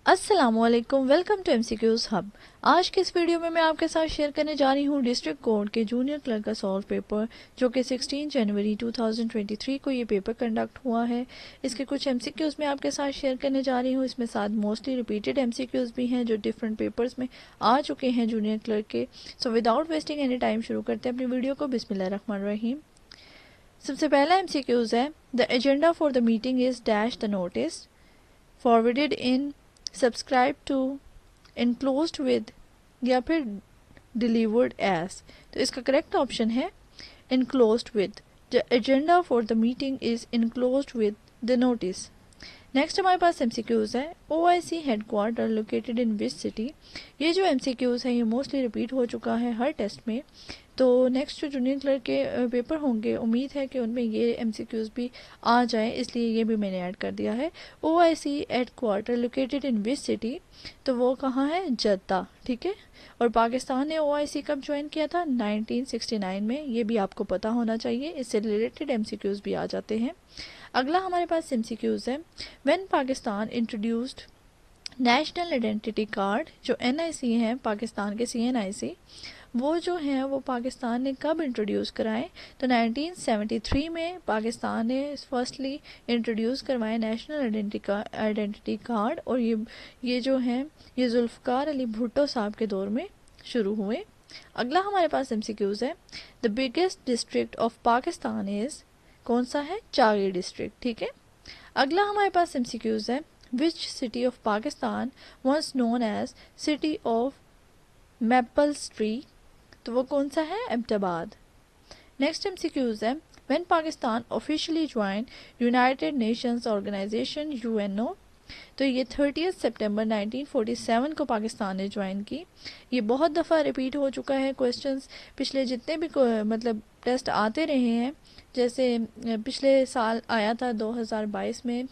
अस्सलामुअलैकुम, welcome to MCQs hub. आज के इस वीडियो में मैं आपके साथ शेयर करने जा रही हूँ डिस्ट्रिक्ट कोर्ट के जूनियर क्लर्क का सॉल्व पेपर, जो कि 16 जनवरी 2023 को ये पेपर कंडक्ट हुआ है। इसके कुछ एमसीक्यूज मैं आपके साथ शेयर करने जा रही हूँ। इसमें साथ मोस्टली रिपीटेड एमसीक्यूज भी हैं जो डिफरेंट पेपर्स में आ चुके हैं जूनियर क्लर्क के। So without wasting any time शुरू करते हैं अपनी वीडियो को। बिस्मिल्लाहिर्रहमानिर्रहीम। सबसे पहला एमसीक्यूज है, the agenda for the meeting is dash the notice forwarded in, subscribe to, enclosed with या फिर delivered as। तो इसका करेक्ट ऑप्शन है enclosed with। The agenda for the meeting is enclosed with the notice। Next हमारे पास MCQs है, OIC headquarter located in which city. ये जो एमसीक्यूज है ये मोस्टली रिपीट हो चुका है हर टेस्ट में। तो नेक्स्ट जो जूनियर क्लर्क के पेपर होंगे, उम्मीद है कि उनमें ये एमसीक्यूज भी आ जाए, इसलिए ये भी मैंने ऐड कर दिया है। OIC headquarter located in which city, तो वो कहाँ है? जद्दा, ठीक है। और पाकिस्तान ने OIC कब ज्वाइन किया था? 1969 में। ये भी आपको पता होना चाहिए, इससे रिलेटेड एमसीक्यूज भी आ जाते हैं। अगला हमारे पास एमसीक्यूज है, when Pakistan introduced national identity card, जो NIC है पाकिस्तान के CNIC, वो जो है वो पाकिस्तान ने कब इंट्रोड्यूस कराए? तो 1973 में पाकिस्तान ने फर्स्टली इंट्रोड्यूस करवाए नेशनल आइडेंटिटी कार्ड। और ये जो है ये जुल्फ़कार अली भुट्टो साहब के दौर में शुरू हुए। अगला हमारे पास एमसीक्यूज है, the biggest district of Pakistan is, कौन सा है? चागी डिस्ट्रिक्ट, ठीक है। अगला हमारे पास एमसीक्यूज है, which city of Pakistan was known as city of maples tree, तो वो कौन सा है? एबटाबाद। नेक्स्ट एमसीक्यूज है, when Pakistan officially join United Nations organisation UNO, तो ये 30 सितंबर 1947 को पाकिस्तान ने ज्वाइन की। ये बहुत दफ़ा रिपीट हो चुका है क्वेश्चंस, पिछले जितने भी मतलब टेस्ट आते रहे हैं। जैसे पिछले साल आया था 2022 में,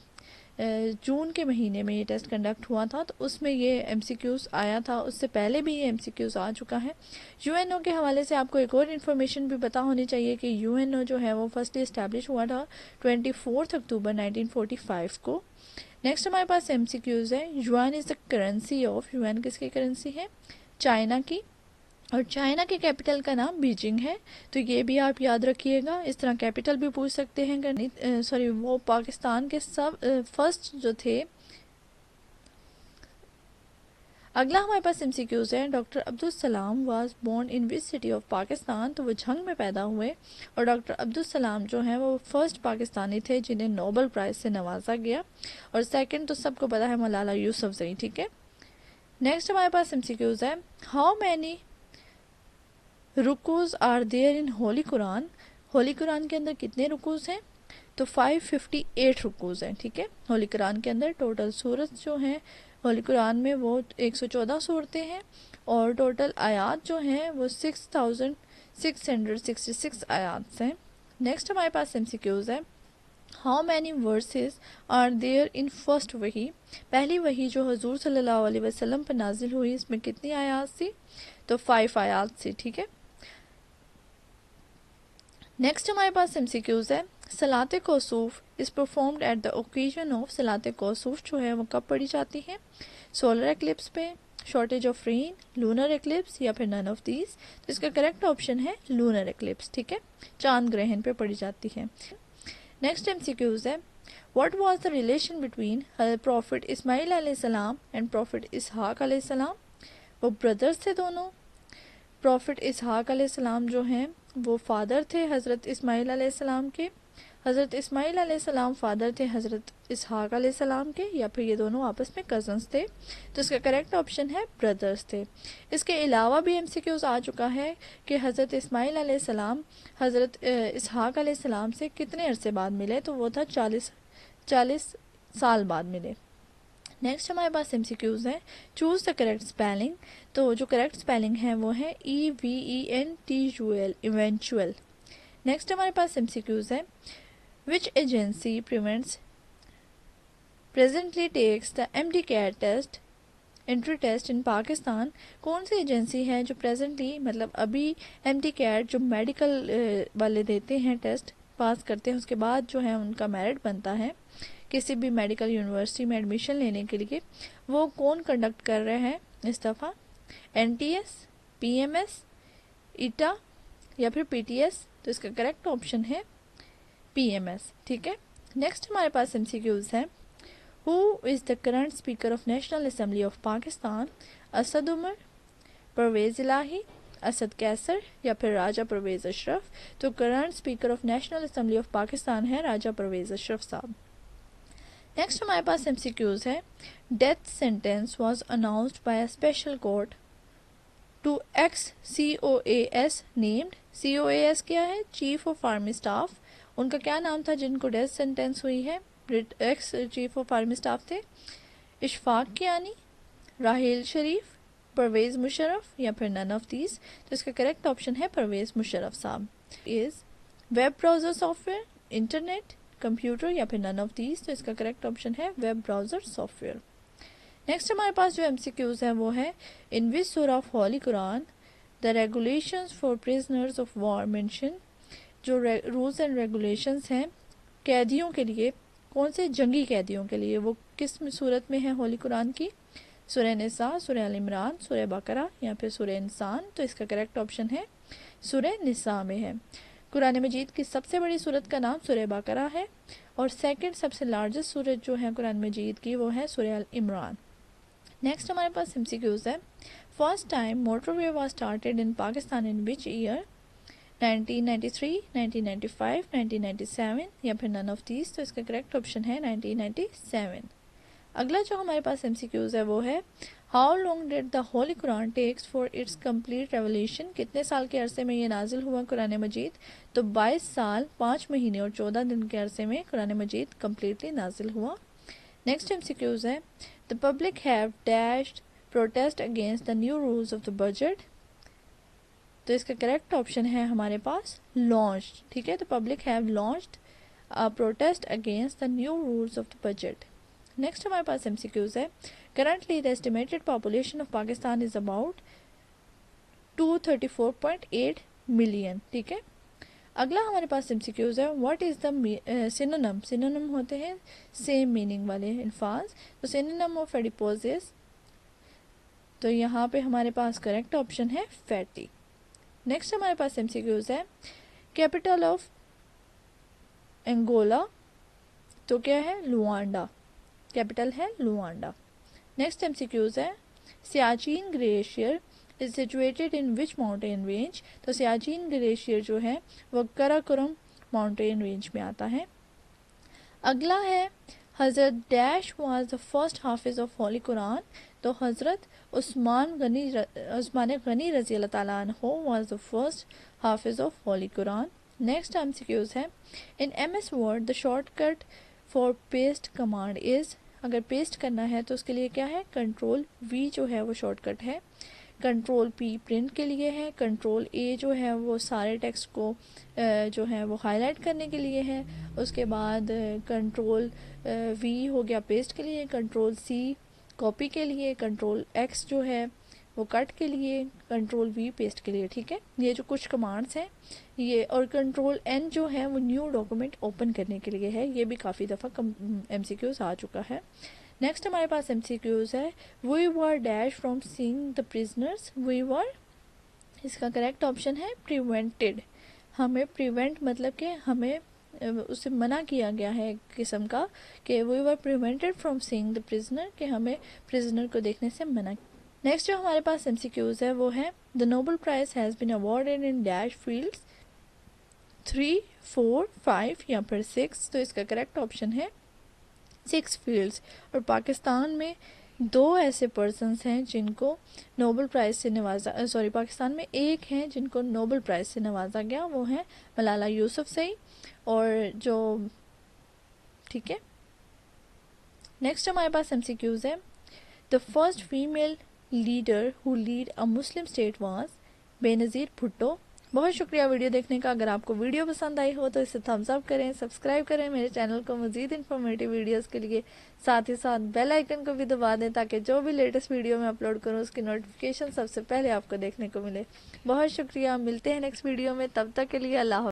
जून के महीने में ये टेस्ट कंडक्ट हुआ था, तो उसमें ये एमसीक्यूज आया था। उससे पहले भी ये एमसीक्यूज आ चुका है। UNO के हवाले से आपको एक और इन्फॉर्मेशन भी पता होनी चाहिए कि UNO जो है वो फर्स्टली इस्टेब्लिश हुआ था 24 अक्टूबर 1945 को। नेक्स्ट हमारे पास एमसीक्यूज है, yuan is the currency of, yuan किसकी करेंसी है? चाइना की। और चाइना के कैपिटल का नाम बीजिंग है, तो ये भी आप याद रखिएगा। इस तरह कैपिटल भी पूछ सकते हैं। सॉरी, वो पाकिस्तान के सब फर्स्ट जो थे। अगला हमारे पास एमसीक्यूज है, doctor Abdul Salam was born in which city of Pakistan, तो वो झंग में पैदा हुए। और डॉक्टर अब्दुल सलाम जो हैं वो फर्स्ट पाकिस्तानी थे जिन्हें नोबेल प्राइज से नवाजा गया। और सेकंड तो सबको पता है, मलाला यूसुफजई, ठीक है। नेक्स्ट हमारे पास एमसीक्यूज है, how many rukus are there in holy Quran, holy Quran के अंदर कितने रुकूज हैं? तो 558 रुकूज हैं, ठीक है। होली कुरान के अंदर टोटल सूरत जो हैं होली कुरान में वो 114 सूरतें हैं। और टोटल आयात जो हैं वो 6666 आयात हैं। नेक्स्ट हमारे पास एमसीक्यूज है, how many verses are there in first wahi, पहली वही जो हजूर सल्लल्लाहु अलैहि वसल्लम पर नाजिल हुई, इसमें कितनी आयात थी? तो 5 आयात थी, ठीक है। नेक्स्ट हमारे पास एमसीक्यूज है, Salat Kusuf is performed at the occasion of, Salat Kusuf जो है वो कब पढ़ी जाती है? सोलर एक्लिप्स पे, shortage of rain, lunar eclipse, या फिर नन ऑफ दीज। तो इसका करेक्ट ऑप्शन है लूनर एक्लिप्स, ठीक है। चांद ग्रहण पे पढ़ी जाती है। नेक्स्ट एमसीक्यूज है, what was the relation between prophet Ismail अलैहिस्सलाम एंड प्रॉफिट इसहाक अलैहिस्सलाम, वो ब्रदर्स थे दोनों। प्रॉफिट इसहाक अलैहिस्सलाम जो हैं वो फादर थे हज़रत इस्माइल अलैहिस्सलाम के। हज़रत इस्माइल अलैहिस्सलाम फादर थे हज़रत इसहाक अलैहिस्सलाम के, या फिर ये दोनों आपस में कज़न्स थे। तो इसका करेक्ट ऑप्शन है ब्रदर्स थे। इसके अलावा भी एमसीक्यूज आ चुका है कि हज़रत इस्माइल अलैहिस्सलाम हज़रत इसहाक अलैहिस्सलाम से कितने अरसे बाद मिले, तो वो था 40 साल बाद मिले। नेक्स्ट हमारे पास एमसीक्यूज है, चूज द करेक्ट स्पेलिंग, तो जो करेक्ट स्पेलिंग है वो है EVENTUL, इवेंचुअल। नेक्स्ट हमारे पास एमसीक्यूज है, which agency presently takes the MD-CAT test, entry test in Pakistan, कौन सी एजेंसी है जो प्रेजेंटली मतलब अभी MD-CAT जो मेडिकल वाले देते हैं टेस्ट पास करते हैं, उसके बाद जो है उनका मेरिट बनता है, किसी भी मेडिकल यूनिवर्सिटी में एडमिशन लेने के लिए, वो कौन कंडक्ट कर रहे हैं इस दफ़ा? NTS, PMS, ईटा या फिर PTS? तो इसका करेक्ट ऑप्शन है PMS। ठीक है, नेक्स्ट हमारे पास MCQs है। Who is the current speaker of national assembly of Pakistan? Asad Umar, Parvez Elahi, Asad Qaiser या फिर राजा परवेज़ अशरफ? तो current speaker of national assembly of Pakistan है राजा परवेज़ अशरफ साहब। नेक्स्ट हमारे पास MCQs है। Death sentence was announced by a special court to ex COAS named. COAS क्या है? Chief of army staff. उनका क्या नाम था जिनको डेथ सेंटेंस हुई है? Ex chief of army staff थे। इशफाक कियानी, राहिल शरीफ, परवेज़ मुशर्रफ या फिर नन ऑफ दीज? तो इसका करेक्ट ऑप्शन है Parvez Musharraf sahab. Is web browser software, internet, computer या फिर नन ऑफ दीज? तो इसका करेक्ट ऑप्शन है वेब ब्राउज़र सॉफ्टवेयर। नेक्स्ट हमारे पास जो MCQs है वो है, in which Surah of holy Quran the regulations for prisoners of war mention? जो रूल्स एंड रेगुलेशंस हैं कैदियों के लिए, कौन से जंगी कैदियों के लिए, वो किस सूरत में है होली कुरान की? सूरह निसा, सूरह अल इमरान, सूरह बकरा या फिर सूरह इंसान? तो इसका करेक्ट ऑप्शन है सूरह निसा में है। कुरान मजीद की सबसे बड़ी सूरत का नाम सूरह बकरा है और सेकंड सबसे लार्जेस्ट सूरत जो है कुरान मजीद की वो है सूरह अल इमरान। नेक्स्ट हमारे पास MCQs है। First time motorway was started in Pakistan in which year? 1993, 1995, 1997 या फिर नन ऑफ दीज? तो इसका करेक्ट ऑप्शन है 1997। अगला जो हमारे पास MCQs है वो है, how long did the holy Quran takes for its complete revolution? कितने साल के अरसे में ये नाजिल हुआ कुरान मजीद? तो 22 साल 5 महीने और 14 दिन के अरसे में कुरान मजीद कम्प्लीटली नाजिल हुआ। नेक्स्ट MCQs है, the public have dashed protest against the new rules of the budget? तो इसका करेक्ट ऑप्शन है हमारे पास लॉन्च्ड। ठीक है, तो public have launched a protest against the new rules of the budget. Next हमारे पास MCQs है, currently the estimated population of Pakistan is about 234.8 million. ठीक है, अगला हमारे पास MCQs है, what is the synonym? Synonym होते हैं सेम मीनिंग वाले अल्फाज। तो सिनोनिम ऑफ एडिपोसिस, तो यहाँ पे हमारे पास करेक्ट ऑप्शन है फैटी। नेक्स्ट हमारे पास MCQs है, कैपिटल ऑफ एंगोला? तो क्या है? लुआंडा, कैपिटल है लुआंडा। नेक्स्ट MCQs है, Siachen glacier is situated in which mountain range? तो सियाचिन ग्लेशियर जो है वो कराकोरम माउंटेन रेंज में आता है। अगला है, Hazrat dash was the first Hafiz of holy Quran? तो हज़रत उस्मान गनी रज़ी अल्लाह ताला अन्हु was the first Hafiz of holy Quran. Next MCQs है, in MS word the shortcut for paste command is? अगर पेस्ट करना है तो उसके लिए क्या है? Ctrl+V जो है वो शॉर्टकट है, Ctrl+P प्रिंट के लिए है, Ctrl+A जो है वो सारे टेक्स्ट को जो है वो हाईलाइट करने के लिए है, उसके बाद Ctrl+V हो गया पेस्ट के लिए, Ctrl+C कॉपी के लिए, Ctrl+X जो है वो कट के लिए, Ctrl+V पेस्ट के लिए। ठीक है, ये जो कुछ कमांड्स हैं ये, और Ctrl+N जो है वो न्यू डॉक्यूमेंट ओपन करने के लिए है। ये भी काफ़ी दफ़ा MCQs आ चुका है। नेक्स्ट हमारे पास MCQs है, we were dash from seeing the prisoners? We were, इसका करेक्ट ऑप्शन है प्रिवेंटेड। हमें प्रिवेंट मतलब कि हमें उससे मना किया गया है एक किस्म का, कि we were prevented from seeing the prisoner, कि हमें प्रिजनर को देखने से मना। नेक्स्ट जो हमारे पास MCQs है वो है, the Nobel prize has been awarded in dash fields? 3, 4, 5 या फिर 6? तो इसका करेक्ट ऑप्शन है 6 फील्ड्स। और पाकिस्तान में 2 ऐसे पर्सन्स हैं जिनको नोबेल प्राइज़ से नवाजा, पाकिस्तान में एक हैं जिनको नोबेल प्राइज़ से नवाजा गया, वो हैं मलाला यूसुफज़ई। और जो, ठीक है, नेक्स्ट हमारे पास MCQs है, the first female leader who lead a Muslim state was? Benazir Bhutto. बहुत शुक्रिया वीडियो देखने का। अगर आपको वीडियो पसंद आई हो तो इसे थम्स अप करें, सब्सक्राइब करें मेरे चैनल को मज़ीद इन्फॉर्मेटिव वीडियोस के लिए, साथ ही साथ बेल आइकन को भी दबा दें ताकि जो भी लेटेस्ट वीडियो मैं अपलोड करूं उसकी नोटिफिकेशन सबसे पहले आपको देखने को मिले। बहुत शुक्रिया, मिलते हैं नेक्स्ट वीडियो में, तब तक के लिए अल्लाह।